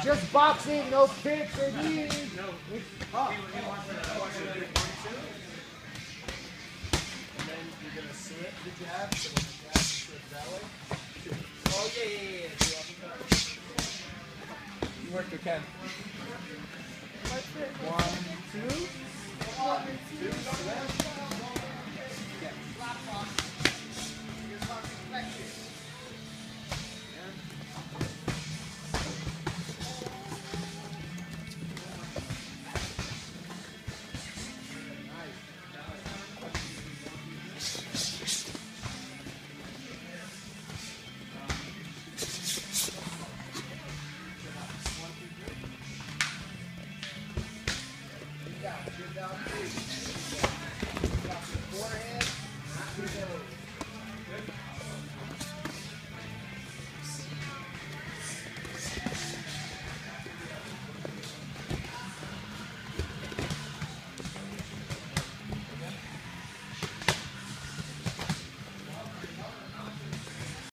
Just boxing, no kicks or knees. No. Oh. And then you're going to slip the jab, so when the jab slips that way. Oh, yeah. You work your Ken. 1, 2. 1, 2, slip.